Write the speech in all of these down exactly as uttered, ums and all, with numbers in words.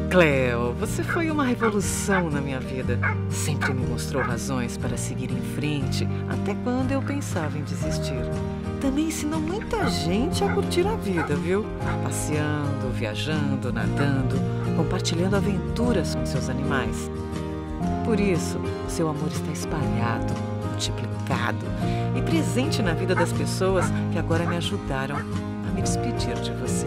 Cleo, você foi uma revolução na minha vida. Sempre me mostrou razões para seguir em frente, até quando eu pensava em desistir. Também ensinou muita gente a curtir a vida, viu? Passeando, viajando, nadando, compartilhando aventuras com seus animais. Por isso, seu amor está espalhado, multiplicado e presente na vida das pessoas que agora me ajudaram a me despedir de você.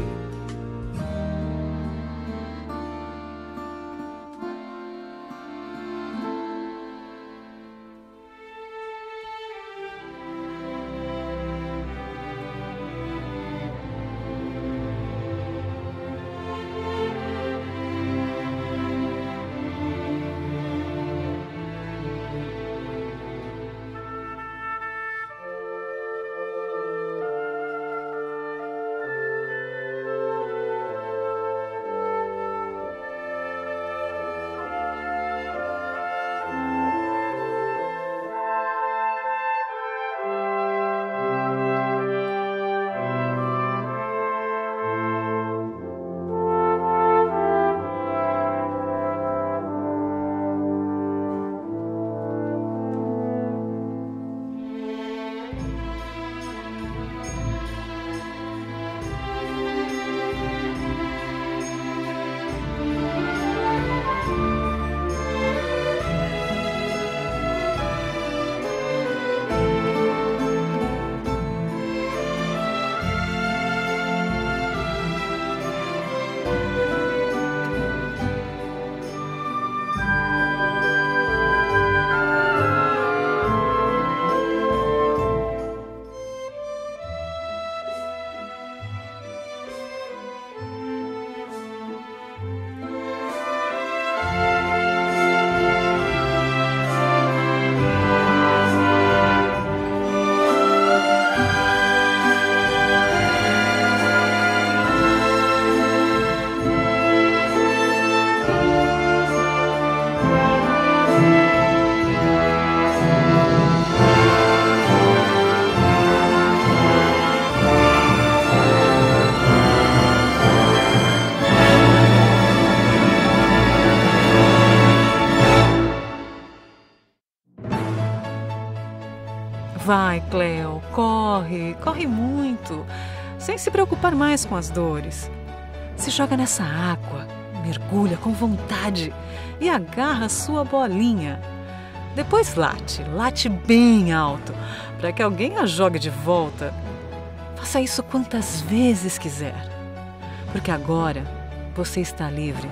Vai, Cleo, corre, corre muito, sem se preocupar mais com as dores. Se joga nessa água, mergulha com vontade e agarra a sua bolinha. Depois late, late bem alto, para que alguém a jogue de volta. Faça isso quantas vezes quiser, porque agora você está livre,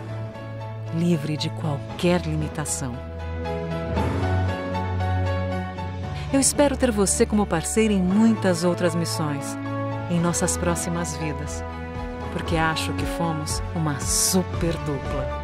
livre de qualquer limitação. Eu espero ter você como parceira em muitas outras missões, em nossas próximas vidas, porque acho que fomos uma super dupla.